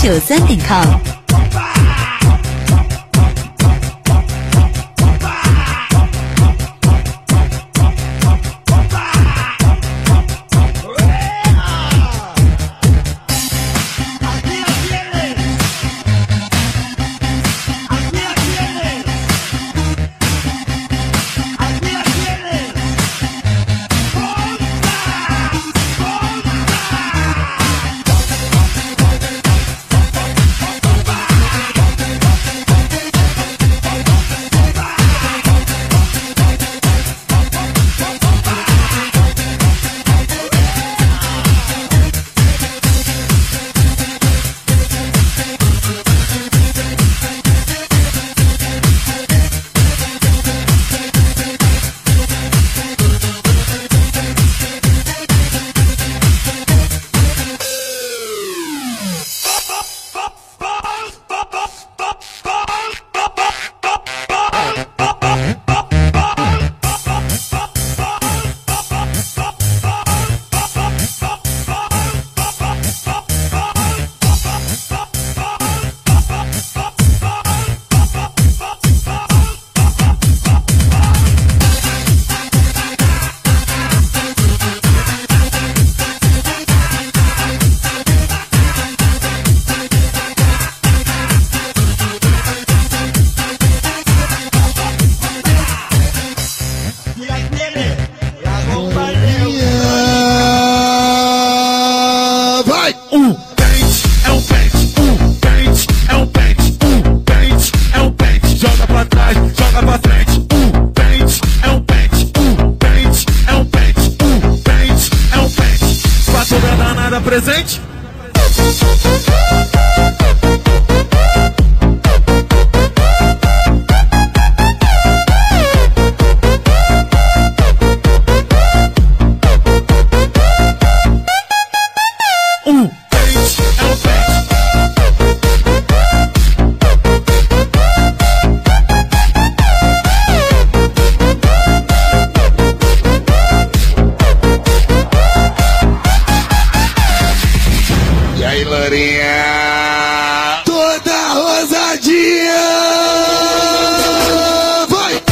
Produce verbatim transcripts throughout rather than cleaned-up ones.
九三点 com。 Presente? Um pente é um pente. E aí, Lourinha? Toda rosadinha! Vai!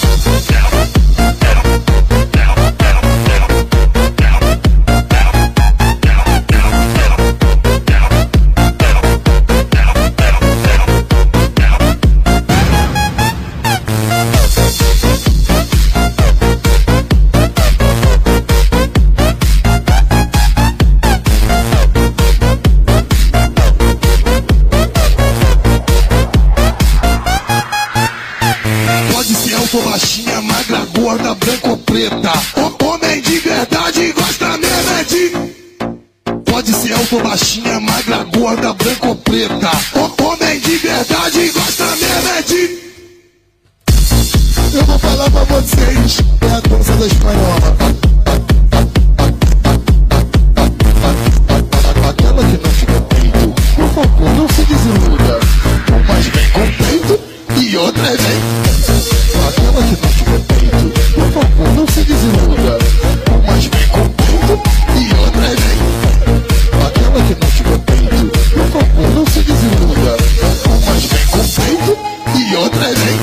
Alto, baixinha, magra, gorda, branca ou preta. O homem de verdade gosta mesmo é de... Pode ser alto, baixinha, magra, gorda, branca ou preta. O homem de verdade gosta mesmo é de... Eu vou falar pra vocês, é a dança da espanhola. Aquela que não fica peito, por favor, não se desiluda. Umas vem com peito e outras vem. Aquela que não tiver peito, por favor, não se desiluda. Umas vem com peito e outras vem. Aquela que não tiver peito, por favor, não se desiluda. Umas vem com peito e outras vem.